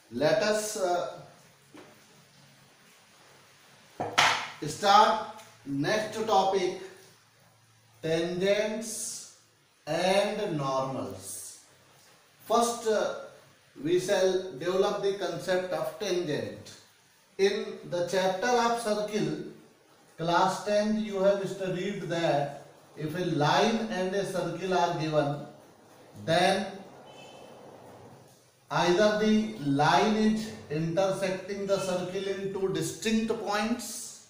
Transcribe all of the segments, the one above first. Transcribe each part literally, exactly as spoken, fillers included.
let us uh, start next topic, tangents and normals. First, uh, we shall develop the concept of tangent. In the chapter of circle, class tenth, you have studied that if a line and a circle are given, then either the line is intersecting the circle in two distinct points,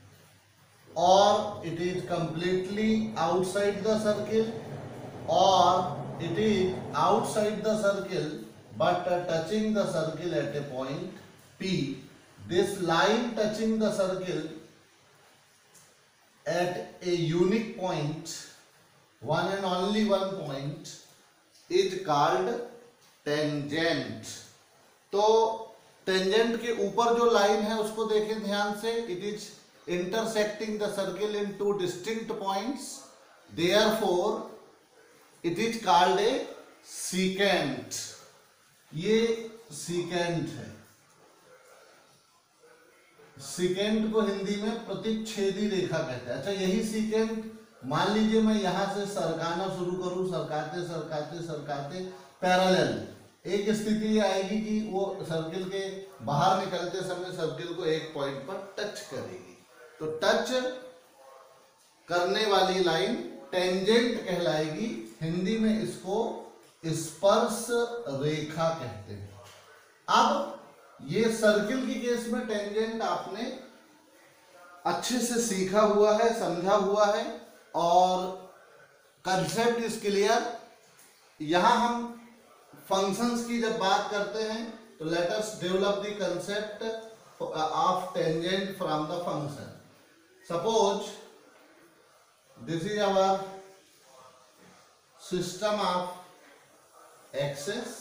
or it is completely outside the circle, or it is outside the circle but uh, touching the circle at a point P. This line touching the circle at a unique point, one and only one point, is called tangent. तो tangent के ऊपर जो line है उसको देखें ध्यान से. It is intersecting the circle in two distinct points, therefore it is called a secant. ये secant है. secant को हिंदी में प्रतिच्छेदी रेखा कहते हैं. अच्छा, यही secant मान लीजिए मैं यहां से सरकाना शुरू करूं, सरकाते सरकाते सरकाते पैरेलल, एक स्थिति आएगी कि वो सर्किल के बाहर निकलते समय सर्किल को एक पॉइंट पर टच करेगी. तो टच करने वाली लाइन टेंजेंट कहलाएगी. हिंदी में इसको स्पर्श रेखा कहते हैं. अब ये सर्किल की केस में टेंजेंट आपने अच्छे से सीखा हुआ है, समझा हुआ है, और कंसेप्ट इज क्लियर. यहां हम फंक्शंस की जब बात करते हैं तो let us develop the concept of tangent from the function. Suppose this is our system of axis,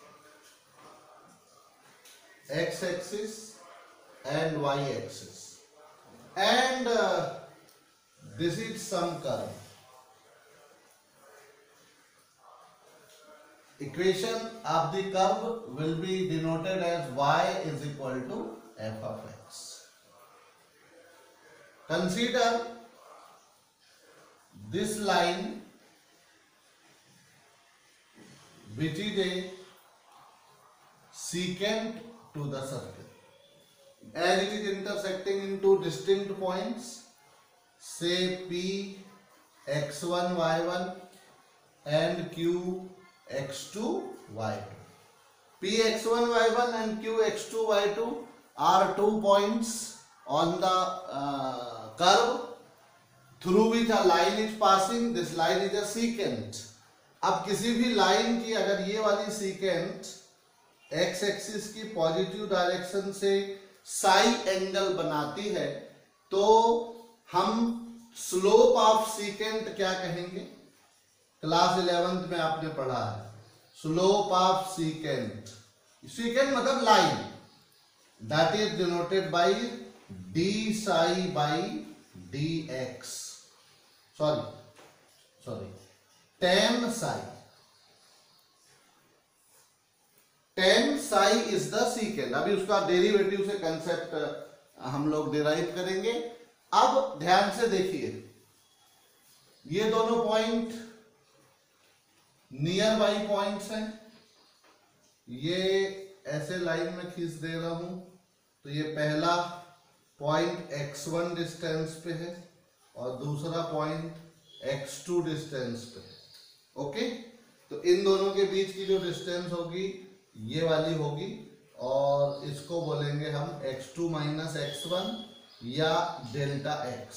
x-axis and y-axis, and uh, this is some curve. Equation of the curve will be denoted as y is equal to f of x. Consider this line which is a secant to the circle, as it is intersecting in two distinct points, say P x one y one and Q x two y two. P x one y one and Q x two y two are two points on the uh, curve through which a line is passing. This line is a secant. अब किसी भी line की अगर ये वाली secant x axis की positive direction से साई एंगल बनाती है तो हम स्लोप ऑफ secant क्या कहेंगे? क्लास इलेवेंथ में आपने पढ़ा है. Slope of secant. secant मतलब line. That is denoted by d psi by dx. Sorry, sorry, tan psi. tan psi is the secant. अभी उसका डेरिवेटिव से कंसेप्ट हम लोग डिराइव करेंगे. अब ध्यान से देखिए, ये दोनों पॉइंट नियर बाई पॉइंट्स हैं. ये ऐसे लाइन में खींच दे रहा हूं तो ये पहला पॉइंट एक्स वन डिस्टेंस पे है और दूसरा पॉइंट एक्स टू डिस्टेंस पे है. ओके, तो इन दोनों के बीच की जो डिस्टेंस होगी ये वाली होगी और इसको बोलेंगे हम x two minus x one या delta x.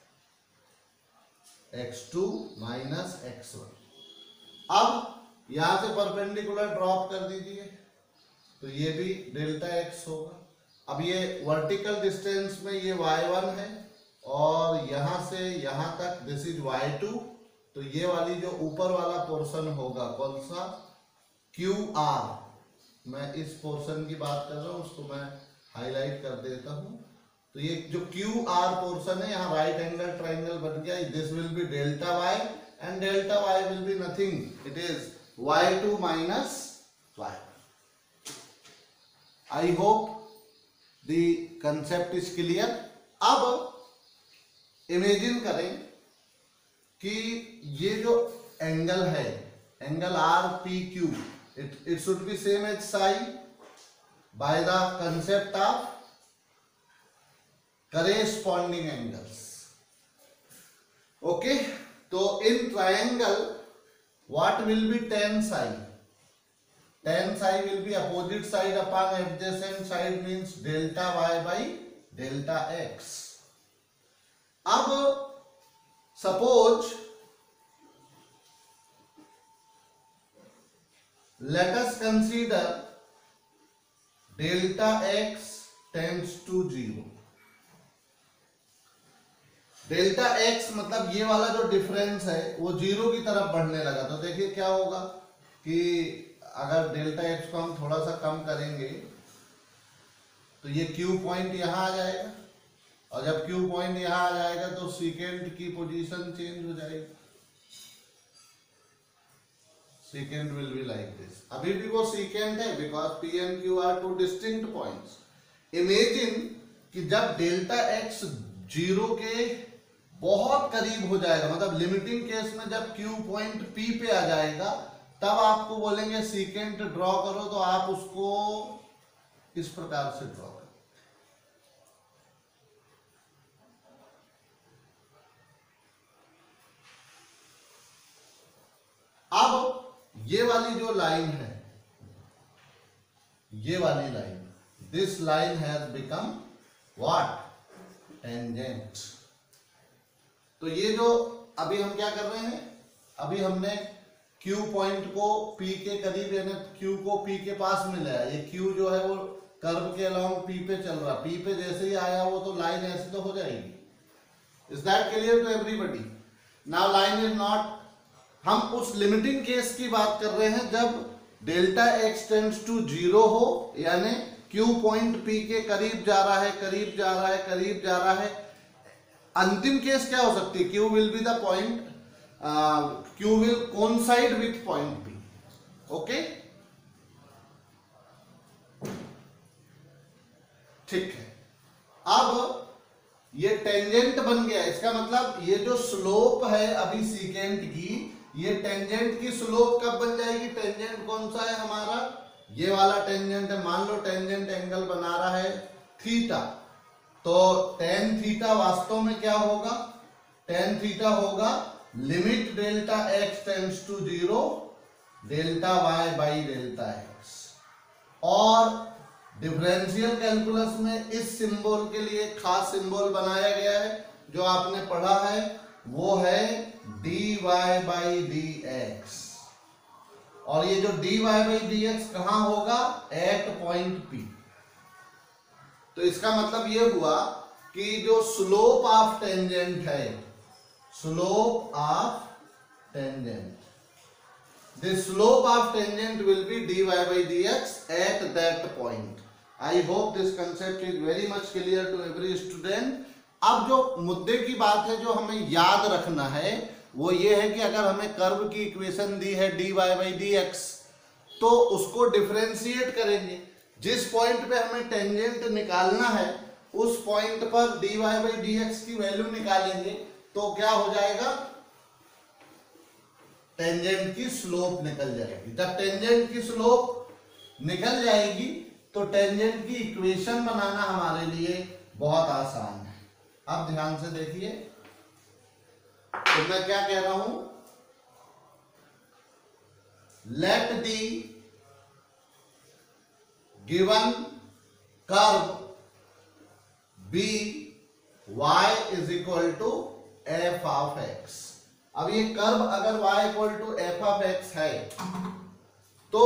X two minus x one. अब यहां से परपेंडिकुलर ड्रॉप कर दीजिए तो ये भी डेल्टा एक्स होगा. अब ये वर्टिकल डिस्टेंस में ये वाई वन है और यहां से यहां तक दिस इज वाई टू. तो ये वाली जो ऊपर वाला पोर्शन होगा कौन सा? Q R. मैं इस पोर्शन की बात कर रहा हूं, उसको मैं हाईलाइट कर देता हूं. तो ये जो क्यू आर पोर्शन है यहाँ राइट एंगल ट्राइंगल बन गया. This will be delta y and delta y will be nothing, it is y two minus y. I hope the concept is clear. अब इमेजिन करें कि ये जो एंगल है, angle R P Q, it it should be same as psi by the concept of corresponding angles. Okay, तो in triangle what will be tan psi? tan psi will be opposite side upon adjacent side means delta y by delta x. अब suppose let us consider delta x tends to zero. Delta x मतलब ये वाला जो difference है वो zero की तरफ बढ़ने लगा, तो देखिए क्या होगा कि अगर डेल्टा एक्स को हम थोड़ा सा कम करेंगे तो ये क्यू पॉइंट यहाँ आ जाएगा, और जब क्यू पॉइंट यहाँ आ जाएगा तो सीकेंट की पोजीशन चेंज हो जाएगी। Secant will be like this. अभी भी वो सीकेंट है because P and Q are two distinct points. Imagine कि जब डेल्टा एक्स जीरो के बहुत करीब हो जाएगा, मतलब लिमिटिंग केस में जब क्यू पॉइंट पी पे आ जाएगा, तब आपको बोलेंगे सीकेंट ड्रॉ करो, तो आप उसको इस प्रकार से ड्रॉ करो। अब ये वाली जो लाइन है, ये वाली line, this line has become what? Tangent. तो ये जो अभी हम क्या कर रहे हैं, अभी हमने Q पॉइंट को P के करीब, यानी Q को P के पास में लाया। ये Q जो है वो कर्व के अलोंग P पे चल रहा, P पे जैसे ही आया वो तो लाइन ऐसे तो हो जाएगी। Is that clear to everybody? Now line is not, हम उस लिमिटिंग केस की बात कर रहे हैं जब delta x tends to zero हो, यानी Q पॉइंट P के करीब जा रहा है, करीब जा रहा है, करीब जा रहा है। अंतिम केस क्या हो सकती है? Q will be the point, Q will coincide with point P. Okay, ठीक है। अब ये टेंजेंट बन गया, इसका मतलब ये जो स्लोप है अभी सीकेंट की, ये टेंजेंट की स्लोप कब बन जाएगी? टेंजेंट कौन सा है हमारा? ये वाला टेंजेंट है। मान लो टेंजेंट एंगल बना रहा है थीटा, तो टेन थीटा वास्तव में क्या होगा? टेन थीटा होगा limit delta x tends to zero delta y by delta x. और डिफरेंशियल कैलकुलस में इस सिंबल के लिए खास सिंबल बनाया गया है, जो आपने पढ़ा है, वो है d y by d x. और ये जो d y by d x कहां होगा? At point P. तो इसका मतलब ये हुआ कि जो स्लोप ऑफ टेंजेंट है, slope of tangent, the slope of tangent will be dy by dx at that point. I hope this concept is very much clear to every student. अब जो मुद्दे की बात है जो हमें याद रखना है वो ये है कि अगर हमें कर्व की इक्वेशन दी है dy by dx, तो उसको डिफरेंशिएट करेंगे। जिस पॉइंट पे हमें टेंजेंट निकालना है उस पॉइंट पर dy by dx की वैल्यू निकालेंगे, तो क्या हो जाएगा? टेंजेंट की स्लोप निकल जाएगी। जब टेंजेंट की स्लोप निकल जाएगी तो टेंजेंट की इक्वेशन बनाना हमारे लिए बहुत आसान है। अब ध्यान से देखिए, तो मैं क्या कह रहा हूं? Let the given curve be y is equal to f of x. अब ये कर्व अगर y equal to f of x है, तो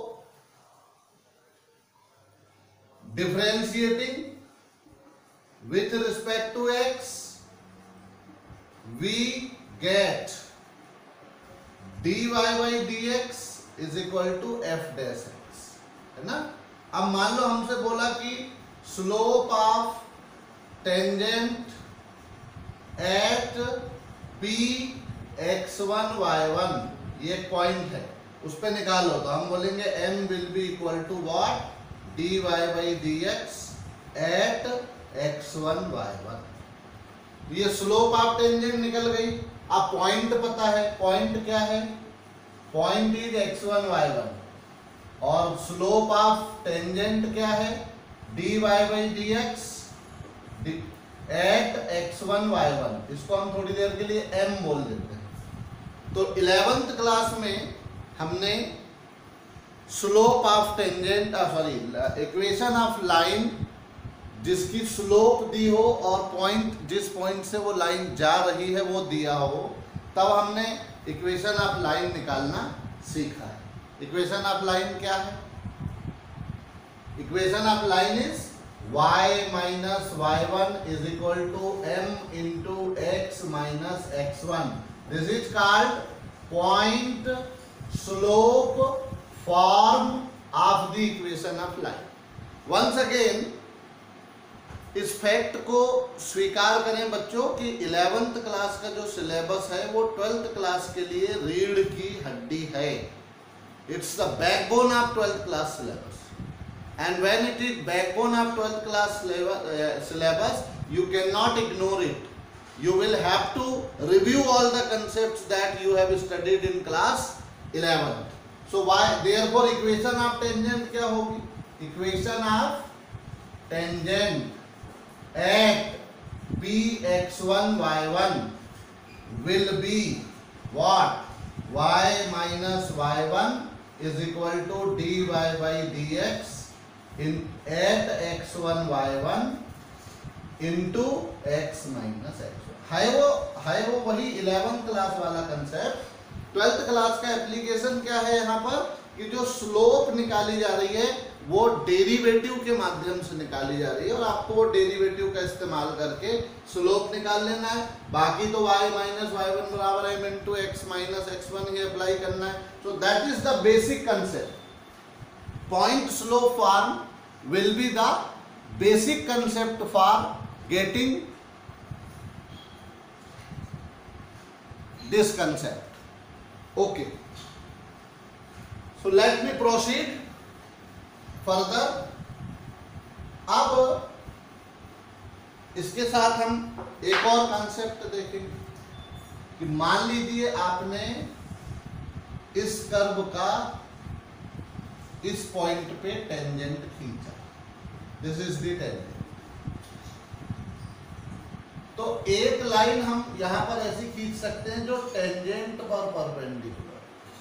differentiating with respect to x we get dy by dx is equal to f dash x, है ना। अब मान लो हमसे बोला कि slope of tangent at P x one y one, ये एक पॉइंट है, उस पे निकालो, तो हम बोलेंगे m will be equal to what? D y by d x at x one y one. ये स्लोप ऑफ टेंजेंट निकल गई। अब पॉइंट पता है, पॉइंट क्या है, point is x one y one, और स्लोप ऑफ टेंजेंट क्या है, d y by d x at x one y one. इसको हम थोड़ी देर के लिए m बोल देते हैं। तो इलेवेंथ क्लास में हमने slope of tangent sorry equation of line जिसकी स्लोप दी हो और पॉइंट जिस पॉइंट से वो लाइन जा रही है वो दिया हो, तब हमने इक्वेशन ऑफ लाइन निकालना सीखा है। इक्वेशन ऑफ लाइन क्या है? Equation of line is y minus y one is equal to m into x minus x one. This is called point slope form of the equation of line. Once again इस fact को स्वीकार करें बच्चों कि eleventh class का जो syllabus है वो ट्वेल्थ क्लास के लिए रीढ़ की हड्डी है। It's the backbone of twelfth class syllabus, and when it is backbone of twelfth class syllabus, you cannot ignore it. You will have to review all the concepts that you have studied in class eleventh. So why therefore equation of tangent क्या होगी? Equation of tangent at p x one y one will be what? Y minus y one is equal to dy by dx in at x one y one into x minus x one। है वो है वो वही eleventh class वाला concept. Twelfth class का application क्या है यहाँ पर कि जो स्लोप निकाली जा रही है वो डेरिवेटिव के माध्यम से निकाली जा रही है, और आपको वो डेरिवेटिव का इस्तेमाल करके स्लोप निकाल लेना है। बाकी तो y माइनस वाई वन बराबर है into x minus x one ही अप्लाई करना है। So that is the basic concept. Point slope form will be the basic concept for getting this concept. Okay. So let me proceed further. अब इसके साथ हम एक और कंसेप्ट देखेंगे कि मान लीजिए आपने इस कर्व का इस पॉइंट पे टेंजेंट खींचा, दिस इज द टेंजेंट। तो एक लाइन हम यहां पर ऐसी खींच सकते हैं जो टेंजेंट पर perpendicular,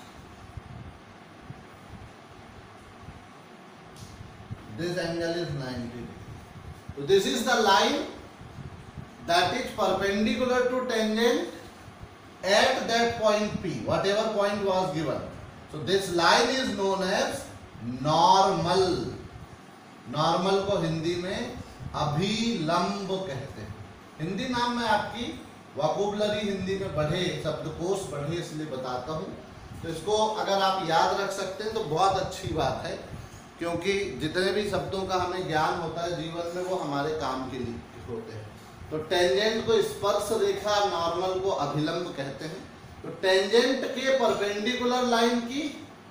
this angle is ninety degree. तो this is the line that is perpendicular to tangent at that point P, whatever point was given. So this line is known as normal. Normal को हिंदी में अभिलंब कहते हैं। हिंदी नाम में आपकी vocabulary Hindi में बढ़े, शब्दकोश बढ़े, इसलिए बताता हूँ। तो इसको अगर आप याद रख सकते हैं तो बहुत अच्छी बात है, क्योंकि जितने भी शब्दों का हमें ज्ञान होता है जीवन में वो हमारे काम के लिए होते हैं। तो टेंजेंट को स्पर्श रेखा, नॉर्मल को अभिलंब कहते हैं। तो टेंजेंट के परपेंडिकुलर लाइन की,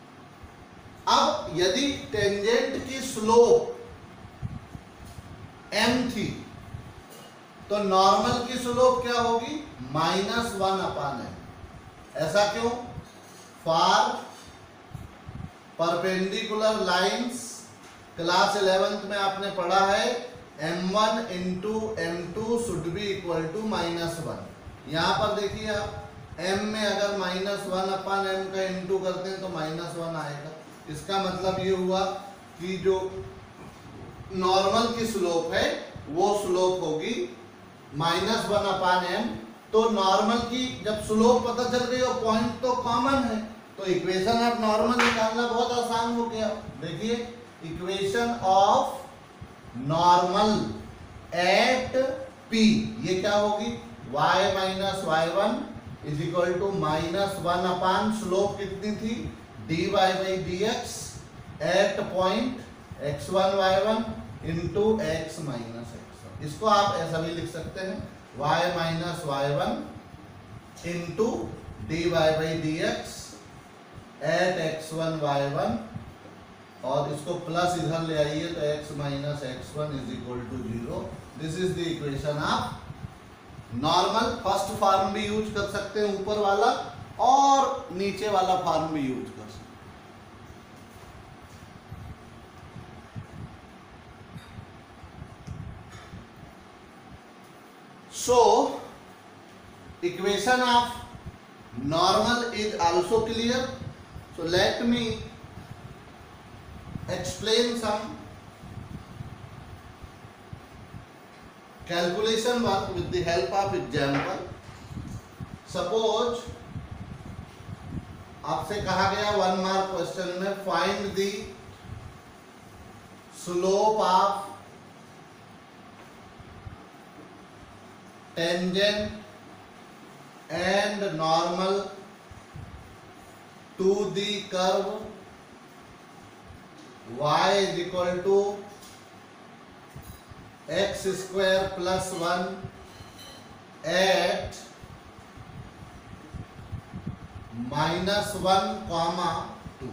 अब यदि टेंजेंट की स्लोप m थी तो नॉर्मल की स्लोप क्या होगी? Minus one upon m. ऐसा क्यों? For perpendicular lines class eleventh में आपने पढ़ा है m one into m two should be equal to minus one. यहां पर देखिए आप m में अगर माइनस वन अपान एम का इंटू करते हैं तो माइनस वन आएगा। इसका मतलब ये हुआ कि जो नॉर्मल की स्लोप है वो स्लोप होगी माइनस वन अपान एम। तो नॉर्मल की जब स्लोप पता चल गई और पॉइंट तो कॉमन है, तो इक्वेशन ऑफ नॉर्मल निकालना बहुत आसान हो गया। देखिए equation of normal at P ये क्या होगी? y minus y one is equal to minus one upon slope कितनी थी? D y by d x at point x one y one into x minus x one. इसको आप ऐसा भी लिख सकते हैं y minus y one into d y by d x at x one y one और इसको plus इधर ले आइए तो x minus x one is equal to zero. This is the equation of normal. First form भी use कर सकते हैं ऊपर वाला, और नीचे वाला फॉर्म भी यूज कर सकते हैं। So, equation of normal is also clear. So let me explain some calculation work with the help of example. Suppose आपसे कहा गया वन मार्क क्वेश्चन में find the slope of tangent and normal to the curve y is equal to x square plus one at minus one comma two।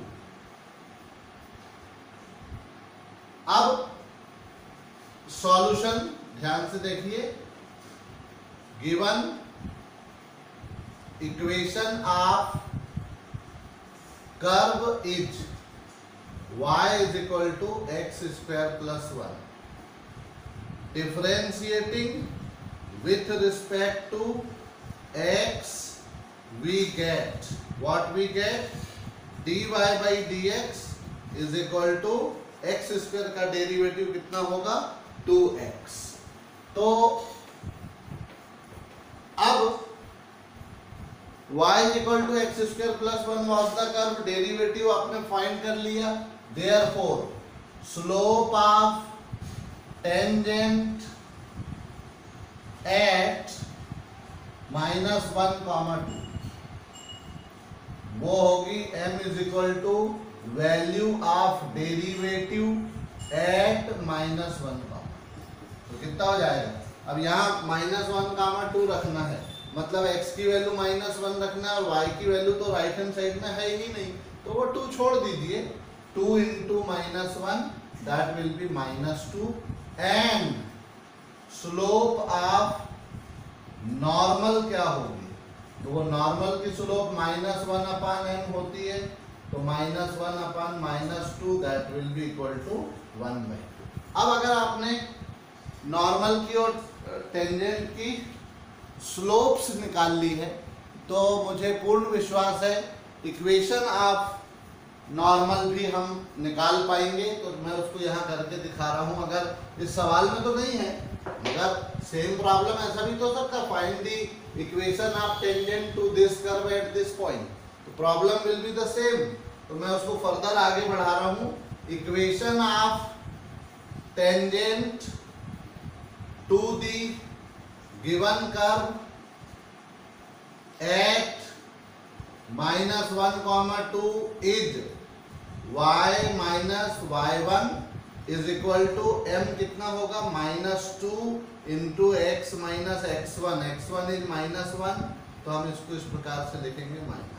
अब solution ध्यान से देखिए। Given equation of curve is y is equal to x square plus one. Differentiating with respect to x, we get what we get, dy by dx is equal to x square का derivative कितना होगा, to x. तो अब y is equal to x square plus one was the curve, derivative आपने find कर लिया। Therefore, slope of tangent at minus one comma two वो होगी m is equal to value of derivative at minus one comma। तो कितना हो जाएगा, अब यहाँ माइनस वन कामा टू रखना है, मतलब x की वैल्यू माइनस वन रखना है और y की वैल्यू तो राइट हैंड साइड में है ही नहीं, तो वो टू छोड़ दीजिए। Two into minus one that will be minus two and slope of normal क्या होगी, तो वो नॉर्मल की slope minus one upon m होती है, तो minus one upon minus two that will be equal to one by two. अब अगर आपने नॉर्मल की और टेंजेंट की स्लोप्स निकाल ली है तो मुझे पूर्ण विश्वास है इक्वेशन ऑफ नॉर्मल भी हम निकाल पाएंगे। तो मैं उसको यहाँ करके दिखा रहा हूँ। अगर इस सवाल में तो नहीं है, मगर सेम प्रॉब्लम ऐसा भी तो हो सकता है, find the equation of tangent to this curve at this point, तो problem will be the same. तो मैं उसको फर्दर आगे बढ़ा रहा हूँ। Equation of tangent to the given curve at minus one comma two is y minus y one is equal to m कितना होगा, minus two into x minus x one, x one is minus one, तो हम इसको इस प्रकार से लिखेंगे minus.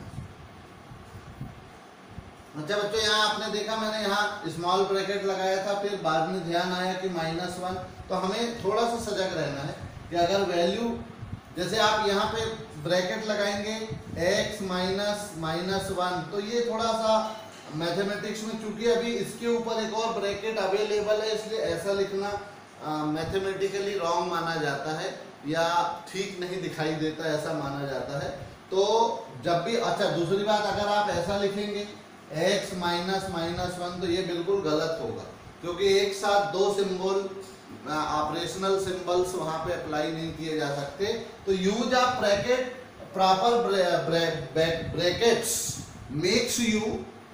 अच्छा बच्चों, यहाँ आपने देखा मैंने यहाँ स्मॉल ब्रैकेट लगाया था, फिर बाद में ध्यान आया कि माइनस वन, तो हमें थोड़ा सा सजग रहना है कि अगर वैल्यू जैसे आप यहाँ पे ब्रैकेट लगाएंगे x माइनस माइनस वन, तो ये थोड़ा सा मैथमेटिक्स में, चूंकि अभी इसके ऊपर एक और ब्रैकेट अवेलेबल है, इसलिए ऐसा लिखना मैथमेटिकली रॉन्ग माना जाता है या ठीक नहीं दिखाई देता, ऐसा माना जाता है। तो जब भी, अच्छा दूसरी बात, अगर आप ऐसा लिखेंगे x माइनस माइनस वन, तो ये बिल्कुल गलत होगा, क्योंकि एक साथ दो सिंबल, ऑपरेशनल सिंबल्स वहां पे अप्लाई नहीं किए जा सकते। तो use of bracket, proper brackets makes you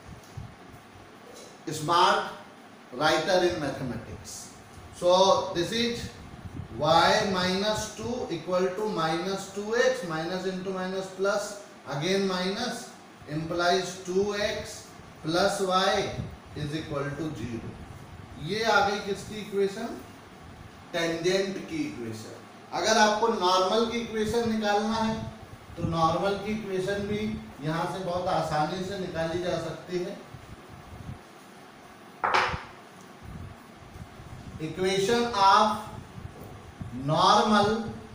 smart writer in mathematics. So this is y minus two equal to minus two x, minus into minus plus again minus implies two x plus y is equal to zero। ये आ गई किसकी equation, tangent की equation. अगर आपको normal की equation निकालना है तो नॉर्मल की इक्वेशन भी यहाँ से बहुत आसानी से निकाली जा सकती है। Equation of normal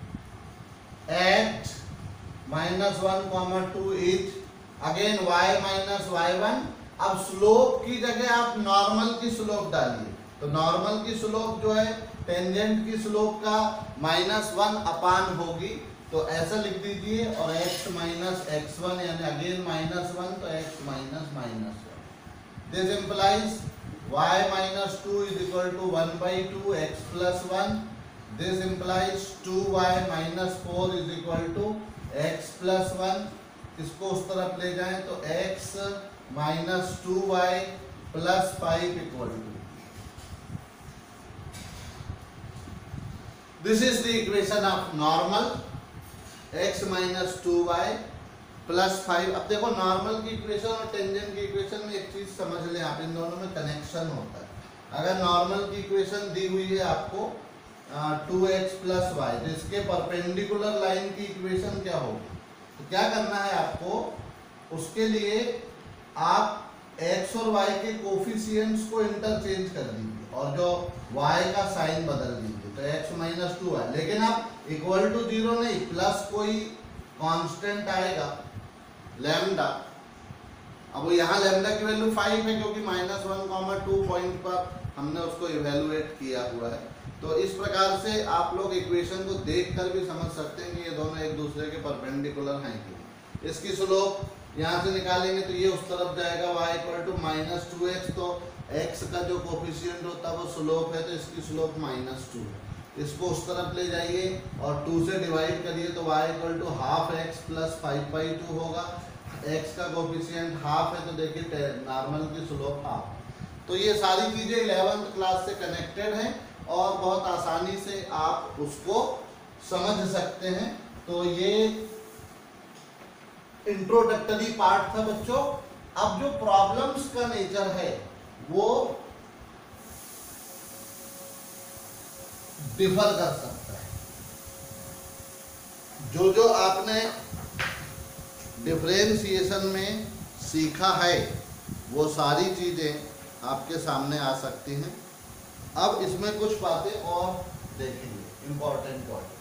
at minus one comma two is again y minus y one. अब स्लोप की जगह आप नॉर्मल की स्लोप डालिए, तो नॉर्मल की स्लोप जो है टेंजेंट की स्लोप का माइनस वन अपान होगी, तो ऐसा लिख दीजिए। और x माइनस एक्स वन यानी अगेन माइनस वन, तो x minus minus one. This implies y minus two is equal to one by two x plus one. This implies two y minus four is equal to x plus one. इसको उस तरफ ले जाएं तो x minus two y plus five equal to, this is the equation of normal x minus two y plus five. अब देखो normal की equation और टेंजेंट की इक्वेशन में एक चीज समझ लें आप, इन दोनों में कनेक्शन होता है। अगर नॉर्मल की इक्वेशन दी हुई है आपको टू एक्स प्लस वाई, तो इसके परपेंडिकुलर लाइन की इक्वेशन क्या होगी? तो क्या करना है आपको, उसके लिए आप x और y के कोफिशिएंट्स को इंटरचेंज कर दीजिए और जो y का साइन बदल दीजिए, तो x माइनस टू है, लेकिन आप इक्वल टू जीरो नहीं, प्लस कोई कांस्टेंट आएगा लैम्डा। अब वो यहाँ लैम्डा की वैल्यू फाइव है क्योंकि minus one comma two point पर हमने उसको इवेलुएट किया हुआ है। तो इस प्रकार से आप लोग इक्वेशन को देखकर भी समझ सकते हैं कि ये दोनों एक दूसरे के परपेंडिकुलर हैं कि नहीं। इसकी स्लोप यहाँ से निकालेंगे तो ये उस तरफ जाएगा, y equal to minus two x, तो x का जो कोफिशिएंट होता है वो स्लोप है, तो इसकी स्लोप माइनस टू है। इसको उस तरफ ले जाइए और टू से डिवाइड करिए तो y equal to half x plus five by two होगा। x का कोफिशिएंट हाफ है तो देखिए नॉर्मल की स्लोप हाफ। तो ये सारी चीज़ें इलेवेंथ क्लास से कनेक्टेड हैं और बहुत आसानी से आप उसको समझ सकते हैं। तो ये इंट्रोडक्टरी पार्ट था बच्चों। अब जो प्रॉब्लम्स का नेचर है वो डिफर कर सकता है। जो जो आपने डिफरेंशिएशन में सीखा है वो सारी चीजें आपके सामने आ सकती हैं। अब इसमें कुछ बातें और देखेंगे important points.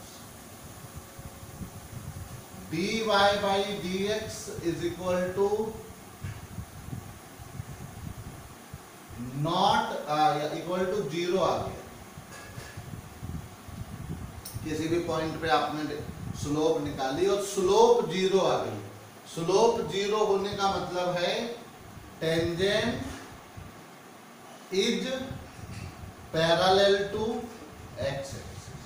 D y by d x is equal to not equal to zero आ गया। किसी भी पॉइंट पे आपने स्लोप निकाली और स्लोप जीरो आ गई। स्लोप जीरो होने का मतलब है tangent is parallel to x axis.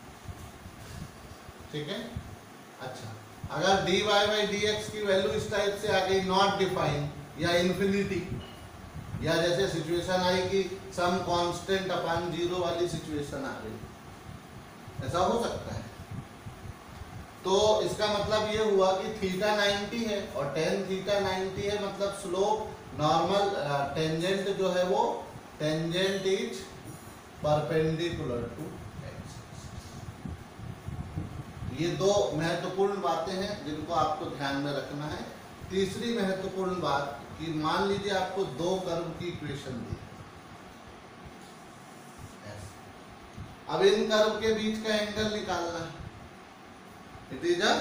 ठीक है। अच्छा, अगर d y by d x की वैल्यू इस टाइप से आ गई नॉट डिफाइन या इन्फिनिटी, या जैसे सिचुएशन आई कि सम कांस्टेंट अपॉन जीरो वाली सिचुएशन आ गई, ऐसा हो सकता है। तो इसका मतलब ये हुआ कि थीटा नाइंटी है और टेन थीटा नाइंटी है, मतलब स्लोप नॉर्मल टेंजेंट जो है वो tangent is perpendicular to x. ये दो महत्वपूर्ण बातें हैं जिनको आपको ध्यान में रखना है। तीसरी महत्वपूर्ण बात कि मान लीजिए आपको दो कर्व की इक्वेशन दी, अब इन कर्व के बीच का एंगल निकालना है। It is a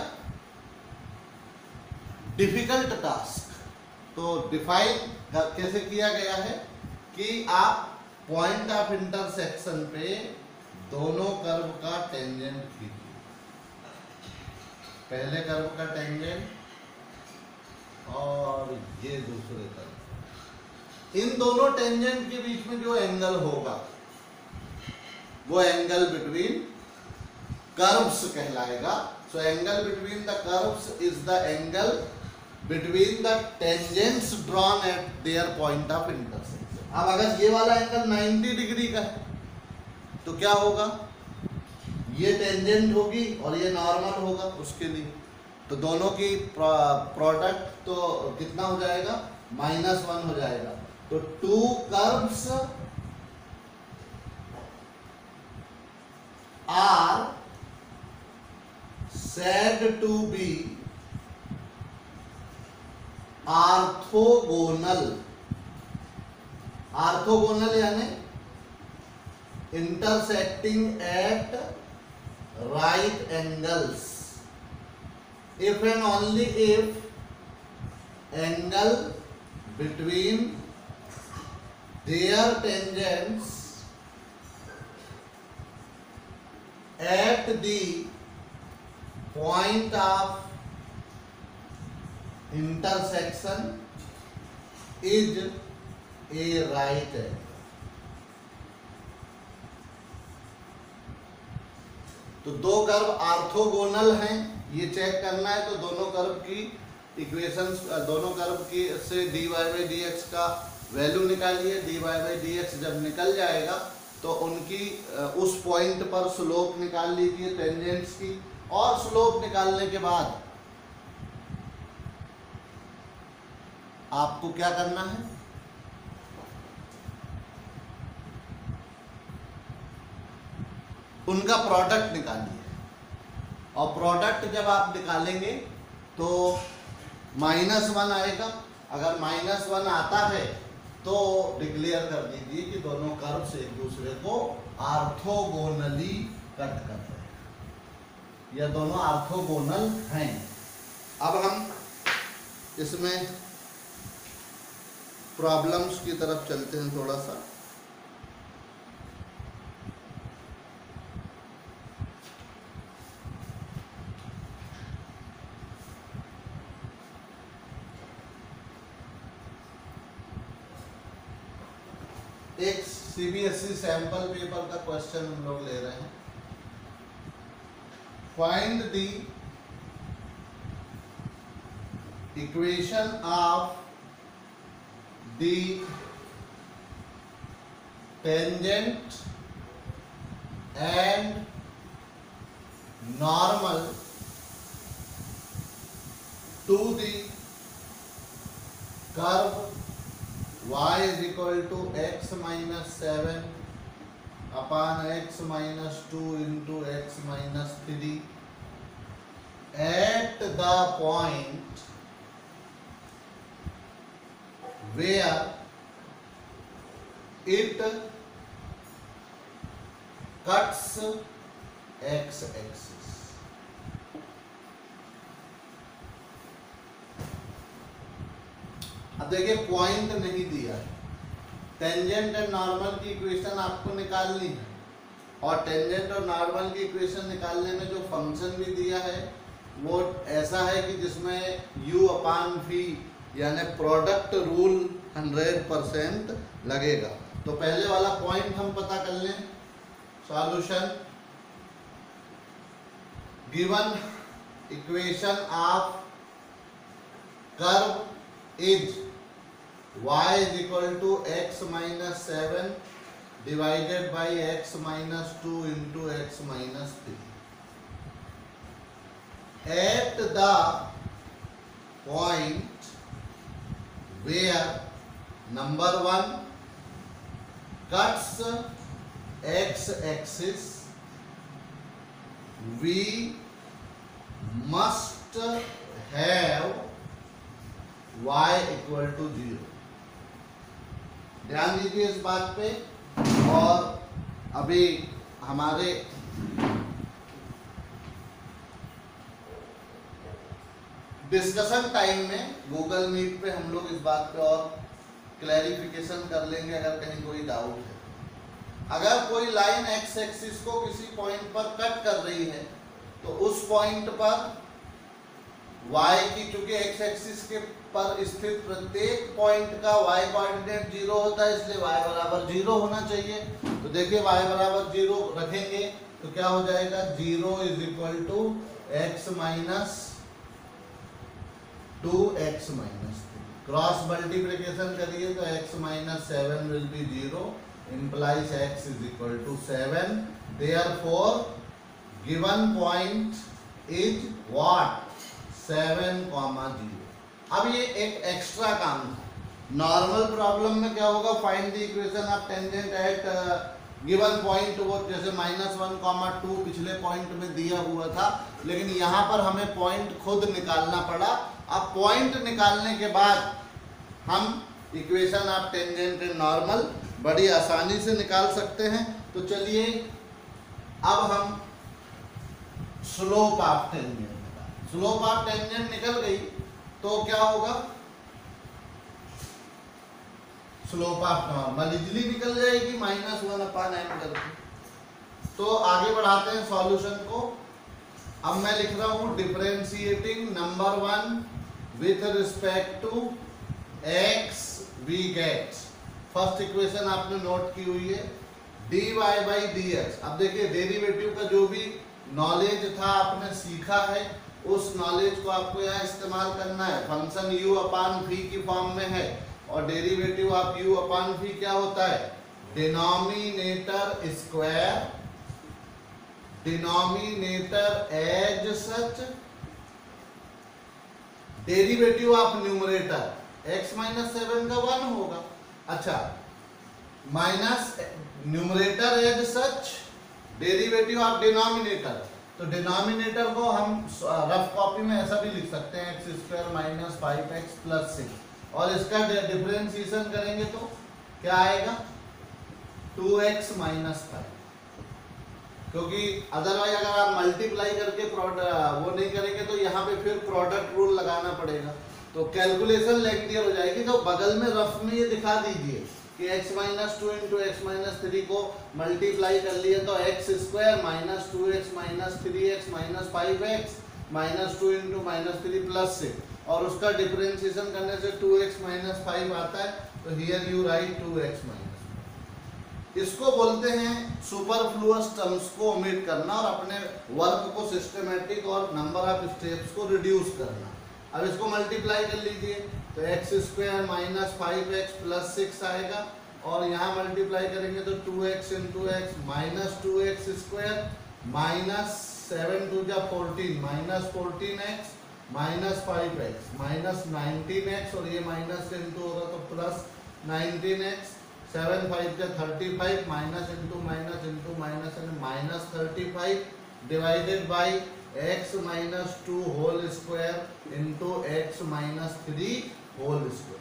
difficult task. तो डिफाइन कैसे किया गया है कि आप पॉइंट ऑफ इंटरसेक्शन पे दोनों कर्व का टेंजेंट खींचिए। पहले कर्व का टेंजेंट और ये दूसरे कर्व, इन दोनों टेंजेंट के बीच में जो एंगल होगा वो एंगल बिटवीन कर्व्स कहलाएगा। So angle between the curves is the angle between the tangents drawn at their point of intersection. अब अगर ये वाला एंगल नाइंटी डिग्री का है तो क्या होगा, ये टेंजेंट होगी और ये नॉर्मल होगा उसके लिए, तो दोनों की प्रोडक्ट तो कितना हो जाएगा, माइनस वन हो जाएगा। तो two curves are said to be orthogonal। Orthogonal यानी intersecting at right angles if and only if angle between their tangents at the point of intersection is a right angle. तो दो curve orthogonal हैं, ये check करना है। तो दोनों curve की इक्वेशंस, दोनों कर्व की से dy बाई डी एक्स का वैल्यू निकालिए। dy बाई डी एक्स जब निकल जाएगा तो उनकी उस पॉइंट पर स्लोप निकाल लीजिए टेंजेंट्स की, और स्लोप निकालने के बाद आपको क्या करना है, उनका प्रोडक्ट निकालिए। और प्रोडक्ट जब आप निकालेंगे तो माइनस वन आएगा। अगर माइनस वन आता है तो डिक्लेयर कर दीजिए कि दोनों कर्व से एक दूसरे को आर्थोगोनली कट कर रहे हैं, या दोनों आर्थोगोनल हैं। अब हम इसमें प्रॉब्लम्स की तरफ चलते हैं थोड़ा सा। एक सीबीएसई सैंपल पेपर का क्वेश्चन हम लोग ले रहे हैं। Find the equation of the tangent and normal to the curve y is equal to x minus seven upon x minus two into x minus three at the point where it cuts x axis. अब देखिए point नहीं दिया है, tangent and normal की equation आपको निकालनी है, और टेंजेंट और नॉर्मल की इक्वेशन निकालने में जो फंक्शन भी दिया है वो ऐसा है कि जिसमें u अपान v यानी प्रोडक्ट रूल हंड्रेड परसेंट लगेगा। तो पहले वाला पॉइंट हम पता कर लें। Solution given equation of curve is y is equal to x minus seven divided by x minus two into x minus three. At the point where number one cuts x axis, we must have y equal to zero. ध्यान दीजिए इस बात पे। और अभी हमारे discussion time में Google Meet पे हम लोग इस बात पे और क्लैरिफिकेशन कर लेंगे अगर कहीं कोई डाउट है। अगर कोई लाइन एक्स एक्सिस को किसी पॉइंट पर कट कर रही है तो उस पॉइंट पर y की, चूंकि एक्स एक्सिस के पर स्थित प्रत्येक पॉइंट का y कोऑर्डिनेट जीरो होता है, इसलिए y बराबर जीरो होना चाहिए। तो देखिए y बराबर जीरो रखेंगे तो क्या हो जाएगा, zero is equal to x minus two x minus three. Cross multiplication करिए तो x minus seven will be zero, implies x is equal to seven. Therefore given point is what, seven comma zero. अब ये एक extra काम था। Normal problem में क्या होगा, find the equation of tangent at given point, वो जैसे माइनस वन कॉमा टू पिछले पॉइंट में दिया हुआ था, लेकिन यहाँ पर हमें पॉइंट खुद निकालना पड़ा। अब पॉइंट निकालने के बाद हम equation of tangent and normal बड़ी आसानी से निकाल सकते हैं। तो चलिए अब हम स्लोप ऑफ टेंजेंट निकाल। स्लोप ऑफ टेंजेंट निकल गई तो क्या होगा, स्लोप ऑफ नॉर्मल इजली निकल जाएगी माइनस वन अपान एन करके। तो आगे बढ़ाते हैं सॉल्यूशन को। अब मैं लिख रहा हूं differentiating number one with respect to x we get. First equation आपने नोट की हुई है dy बाई डी एक्स। अब देखिए डेरिवेटिव का जो भी नॉलेज था आपने सीखा है, उस नॉलेज को आपको यहाँ इस्तेमाल करना है। फंक्शन u अपान v की फॉर्म में है और derivative of u upon v क्या होता है, denominator square denominator as such derivative of numerator x minus seven का वन होगा। अच्छा, minus numerator as such derivative of denominator. तो डिनोमिनेटर को हम रफ कॉपी में ऐसा भी लिख सकते हैं x square minus five x plus six, और इसका डिफरेंशिएशन करेंगे तो क्या आएगा, टू एक्स माइनस फाइव। क्योंकि अदरवाइज अगर आप मल्टीप्लाई करके वो नहीं करेंगे तो यहाँ पे फिर प्रोडक्ट रूल लगाना पड़ेगा, तो कैलकुलेशन लेंथियर हो जाएगी। तो बगल में रफ में ये दिखा दीजिए कि x minus two into x minus three को मल्टीप्लाई कर लिए तो x square minus two x minus three x minus five x minus two into minus three plus six, और उसका डिफरेंशिएशन करने से टू एक्स माइनस फाइव आता है। तो here you write two x minus. इसको बोलते हैं सुपरफ्लुअस टर्म्स को ओमिट करना और अपने वर्क को सिस्टमेटिक और नंबर ऑफ स्टेप्स को रिड्यूस करना। अब इसको मल्टीप्लाई कर लीजिए तो x square minus five x plus six आएगा, और यहाँ मल्टीप्लाई करेंगे तो two x into x minus two x square minus seven two जा fourteen minus fourteen x minus five x minus nineteen x, और ये माइनस इंटू होगा तो plus nineteen x, seven five जा thirty five minus into minus into minus minus thirty five divided by x minus two whole square into x minus three whole square.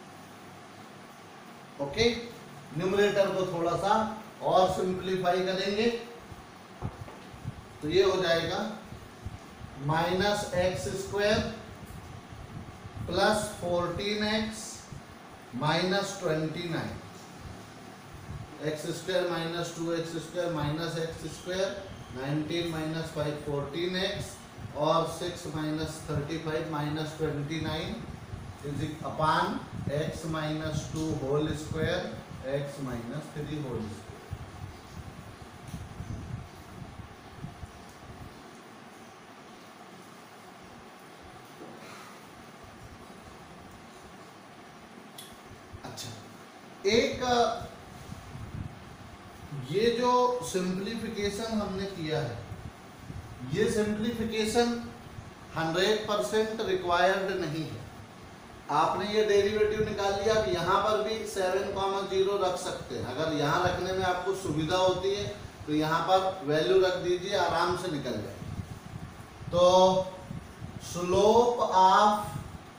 Okay, numerator को थोड़ा सा और simplify करेंगे तो ये हो जाएगा minus x square plus fourteen x minus twenty nine, x square minus two x square minus x square nineteen minus five fourteen x और six minus thirty five minus twenty nine is upon x minus two whole square x minus three whole square. अच्छा, एक ये जो simplification हमने किया है, ये simplification hundred percent required नहीं है। आपने ये डेरिवेटिव निकाल लिया, अब यहाँ पर भी सेवन कॉमा जीरो रख सकते हैं। अगर यहाँ रखने में आपको सुविधा होती है तो यहाँ पर वैल्यू रख दीजिए, आराम से निकल जाए। तो slope of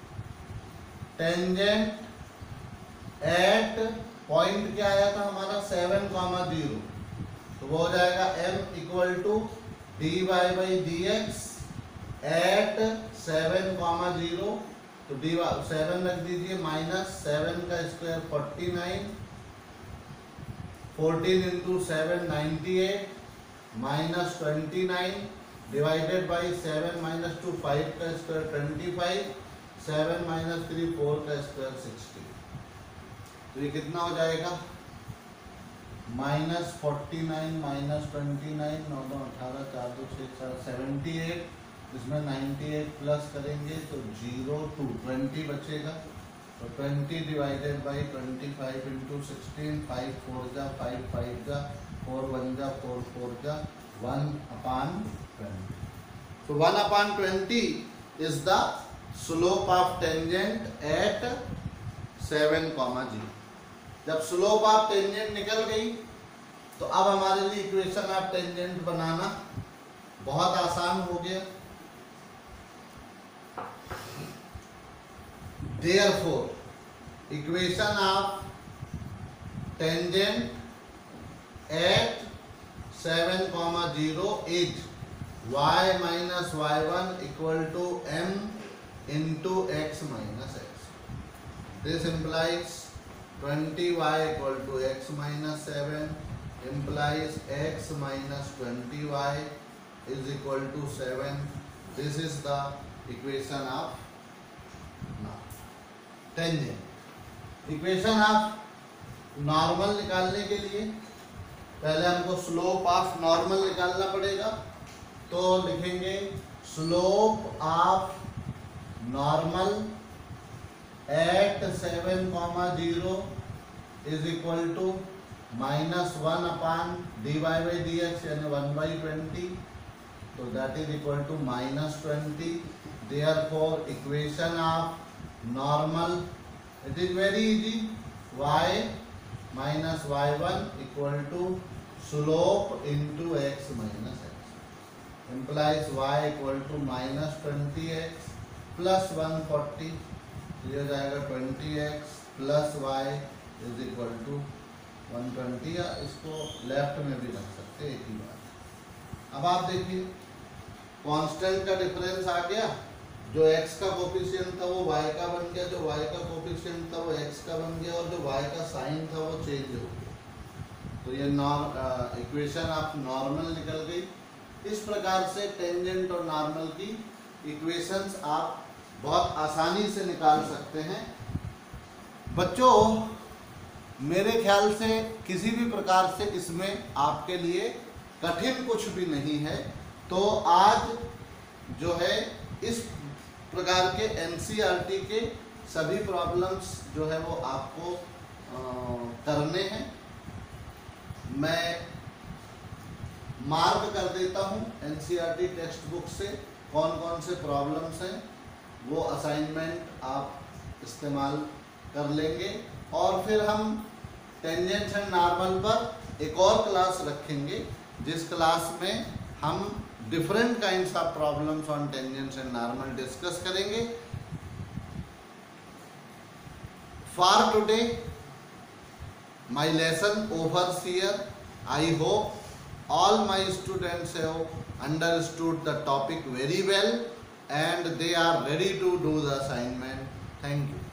tangent at point क्या आया था हमारा, सेवन कॉमा जीरो, तो वो हो जाएगा m equal to d y by d x at seven comma zero. तो डी सेवन रख दीजिए, माइनस सेवन का square forty nine, fourteen into seven ninety eight minus twenty nine divided by seven minus two five का square twenty five, seven minus three four का square sixty. तो ये कितना हो जाएगा, minus forty nine minus twenty nine, नौ नौ अठारह, चार दो छः चार, सेवेंटी एट, इसमें नाइन्टी एट प्लस करेंगे तो जीरो टू ट्वेंटी बचेगा। तो twenty divided by twenty five into sixteen, five four जा फाइव फाइव जा फोर वन जा फोर फोर जा वन अपान ट्वेंटी। तो one upon twenty is the slope of tangent at seven comma zero. जब slope of tangent निकल गई तो अब हमारे लिए इक्वेशन ऑफ टेंजेंट बनाना बहुत आसान हो गया। Therefore, equation of tangent at seven comma zero is y minus y one equal to m into x minus x. This implies twenty y equal to x minus seven implies x minus twenty y is equal to seven. This is the equation of tangent. Equation of normal निकालने के लिए पहले हमको slope of normal निकालना पड़ेगा, तो लिखेंगे slope of normal at seven comma zero is equal to minus one upon d y by d x यानी वन बाई ट्वेंटी, तो that is equal to minus twenty. Therefore equation of normal, it is very easy, y minus y one equal to slope into x minus x implies y equal to minus twenty x plus one forty. ये जाएगा twenty x plus y is equal to one twenty, या इसको left में भी रख सकते हैं, एक ही बात. अब आप देखिए कांस्टेंट का डिफरेंस आ गया, जो x का कोफिशिएंट था वो y का बन गया, जो y का कोफिशिएंट था वो x का बन गया, और जो y का साइन था वो चेंज हो गया. तो ये नॉर इक्वेशन ऑफ नॉर्मल निकल गई. इस प्रकार से टेंजेंट और नॉर्मल की इक्वेशंस आप बहुत आसानी से निकाल सकते हैं. बच्चों मेरे ख्याल से किसी भी प्रकार से इसमें आपके लिए कठिन कुछ भी नहीं है. तो आज जो है इस प्रकार के एनसीईआरटी के सभी प्रॉब्लम्स जो है वो आपको आ, करने हैं. मैं मार्क कर देता हूँ एनसीईआरटी टेक्स्ट बुक से कौन कौन से प्रॉब्लम्स हैं, वो असाइनमेंट आप इस्तेमाल कर लेंगे, और फिर हम टेंजेंट्स एंड नॉर्मल पर एक और क्लास रखेंगे जिस क्लास में हम different kinds of problems on tangents and normal discuss करेंगे. For today my lesson overs here. I hope all my students have understood the topic very well and they are ready to do the assignment. Thank you.